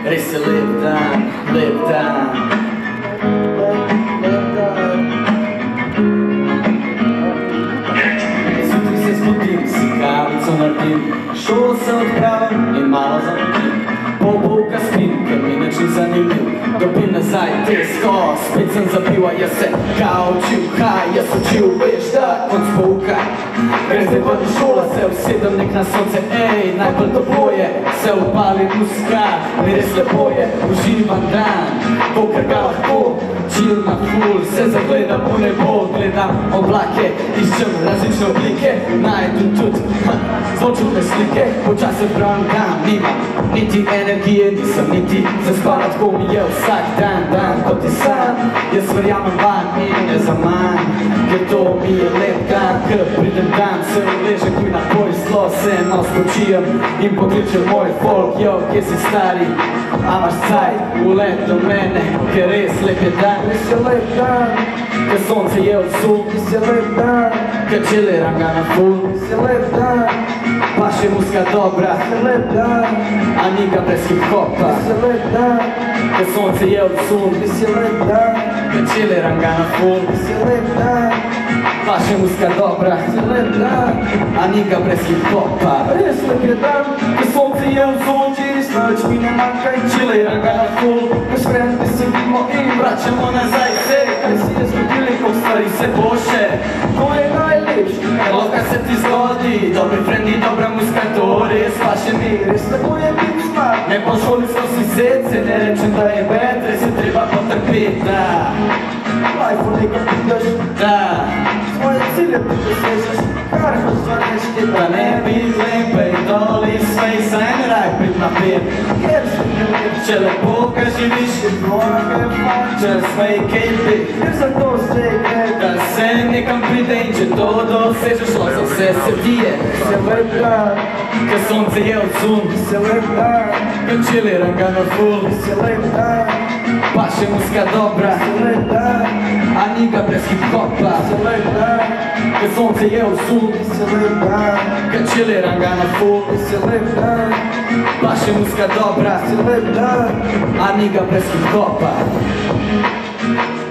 res je lep dan, lep dan. Zjutraj se zbudim, si kavico naredim, šolo se odpravim in malo zamudim. Pol pouka spim, ker mi nič ni zanimiv, dobim nazaj tesko, spet sem zapil, a jaz se kao učil, jaz učil, veš da, konc pouka. Grem zdaj pa do šola, se usedem nek na sonce, najbolj toplo je, se upali muska, mi res lepo je, uživam dan, dokler ga lahko, chill na full, se zagledam v nebo, gledam oblake, iščem različne oblike, najdem tudi zločutne slike, počasem pravim dan, nimam niti energije, nisem niti zaspala, tako mi je vsak dan, kot ti sam, jaz verjamem van in ne za manj, ker to mi je lep dan, ker pridem dan, se uležem kuj na pojslo, se eno spočijem in pokličem moj folk, jo, kje si stari, a imaš cajt, ulet do mene, ker res lep je dan, res je lep dan, ker sonce je vzul, res je lep dan, ker čele ranga na full, res je lep dan, pa še muska dobra, res je lep dan, a njega brez hip-hopa, res je lep dan, ker sonce je vzul, res je lep dan, ker čele ranga na full, res je lep dan, pa še muska dobra, res je lep dan, a njega brez hip-hopa, res lep je dan, ker sonce je vzul, čez noč mi ne manjka in čele ranga na full, ker s frende se vidimo in vračamo nazaj se, kaj si je zgodili, ko stvari se boše, to je najlepši, lahko se ti zgodi, dobri frendi, dobra muska, to res pa še mi, res tako je biti smart, ne po šoli smo si zece, ne rečem da je bed, res je treba potrpeti, da life-u nekaj vidiš, da svoje cilje ti dosežeš, kar hoš zvaneš ti, da ne bi lepe in dol iz fejsa en raj prid napet, ker se ne lep, če lepo ga živiš, je tvora have fun, just make it big, ker za to se gre, da se nekam pride in če to dosežeš, lahko vse se vije, se lep dan, ker sonce je odzun, se lep dan, ker čili ranga na full, se lep dan, pa še muska dobra, se lep dan, a njega brez hip-hopa, se lep dan, ker sonce je odzun, se lep dan, ker čili ranga na full, se lep dan, pa še muska dobra, se lep dan, a njega brez hip-hopa.